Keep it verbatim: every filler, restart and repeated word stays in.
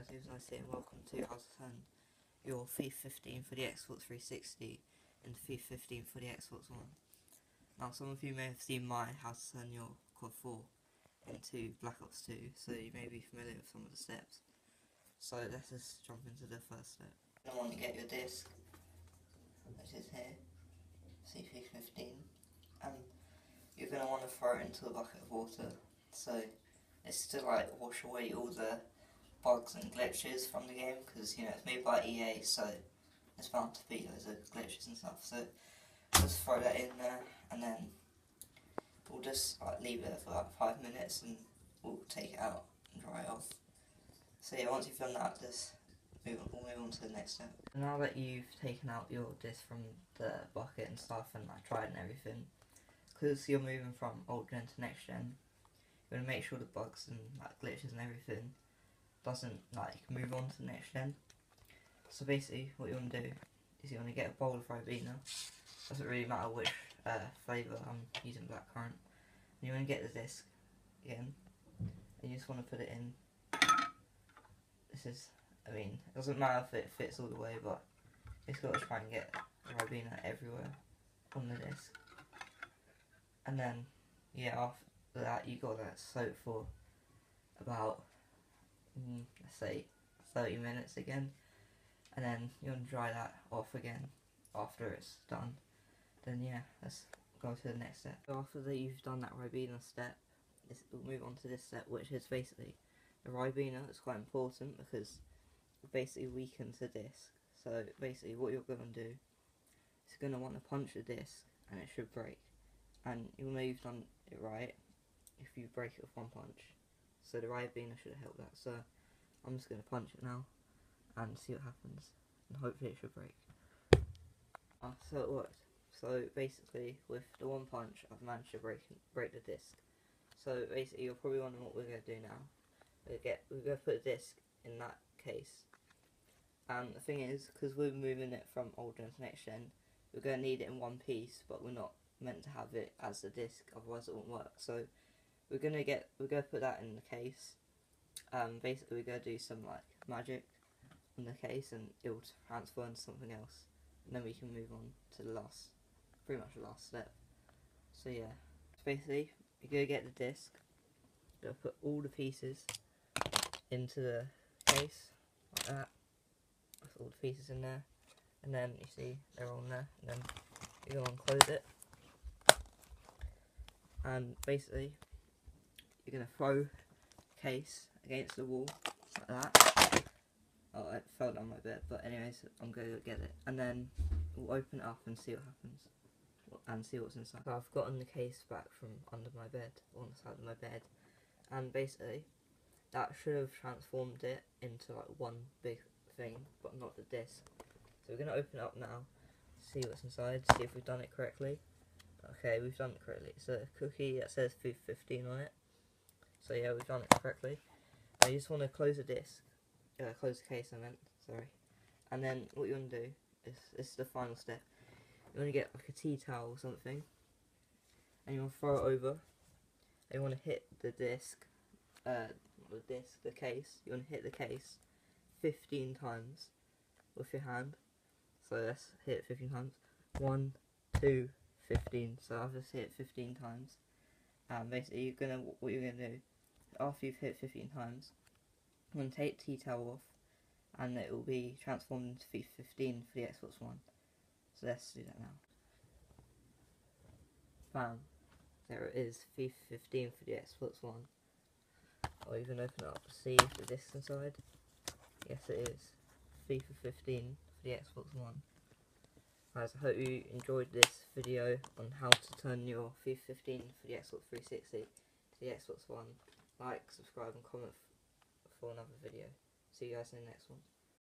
Guys, it was nice saying welcome to how to turn your FIFA fifteen for the Xbox three sixty into FIFA fifteen for the Xbox One. Now, some of you may have seen my how to turn your C O D four into Black Ops two, so you may be familiar with some of the steps. So let's just jump into the first step. You want to get your disc, which is here, C FIFA fifteen, and you're going to want to throw it into a bucket of water, so it's to like wash away all the bugs and glitches from the game, because you know it's made by E A, so there's bound to be loads of glitches and stuff. So just throw that in there, and then we'll just like leave it for like five minutes, and we'll take it out and dry it off. So yeah, once you've done that, just move on, we'll move on to the next step. Now that you've taken out your disc from the bucket and stuff, and like tried and everything, because you're moving from old gen to next gen, you're gonna make sure the bugs and like glitches and everything doesn't like move on to the next gen. So basically what you want to do is you want to get a bowl of Ribena. Doesn't really matter which uh, flavour, I'm using blackcurrant. And you want to get the disc again, and you just want to put it in. This is, I mean, it doesn't matter if it fits all the way, but it's got to try and get Ribena everywhere on the disc. And then, yeah, after that you got that soak for about Mm, let's say thirty minutes again, and then you want to dry that off again after it's done. Then yeah, let's go to the next step. So after that you've done that Ribena step, we'll move on to this step, which is basically the Ribena. It's quite important because it basically weakens the disc. So basically what you're going to do is you're going to want to punch the disc, and it should break, and you'll know you've done it right if you break it with one punch. So the Ribena should have helped that, so I'm just going to punch it now and see what happens, and hopefully it should break. Uh, so it worked. So basically with the one punch I've managed to break break the disc. So basically you're probably wondering what we're going to do now. We're, get, we're going to put the disc in that case, and the thing is, because we're moving it from old gen to next gen, we're going to need it in one piece, but we're not meant to have it as the disc, otherwise it won't work. So We're gonna get, we're gonna put that in the case. Um, basically, we're gonna do some like magic on the case, and it will transfer into something else, and then we can move on to the last, pretty much the last step. So yeah, so basically, you're gonna get the disc. You're gonna put all the pieces into the case like that. Put all the pieces in there, and then you see they're all in there. And then you go and close it, and basically, you're going to throw the case against the wall, like that. Oh, it fell down my bed, but anyways, I'm going to get it. And then we'll open it up and see what happens, and see what's inside. So I've gotten the case back from under my bed, on the side of my bed, and basically, that should have transformed it into like one big thing, but not the disc. So we're going to open it up now, see what's inside, see if we've done it correctly. Okay, we've done it correctly. It's a cookie that says FIFA fifteen on it. So yeah, we've done it correctly. Now you just want to close the disc, uh, close the case I meant, sorry. And then what you want to do, is, this is the final step, you want to get like a tea towel or something, and you want to throw it over, and you want to hit the disc, uh, the disc, the case, you want to hit the case fifteen times with your hand. So let's hit it fifteen times, one, two, fifteen, so I've just hit it fifteen times. And basically you're gonna, what you're gonna do, after you've hit fifteen times, I'm going to take the tea towel off, and it will be transformed into FIFA fifteen for the Xbox One. So let's do that now. Bam. There it is, FIFA fifteen for the Xbox One. I'll even open it up to see if the disc's inside. Yes it is, FIFA fifteen for the Xbox One. Guys, I hope you enjoyed this video on how to turn your FIFA fifteen for the Xbox three sixty to the Xbox One. Like, subscribe and comment for another video. See you guys in the next one.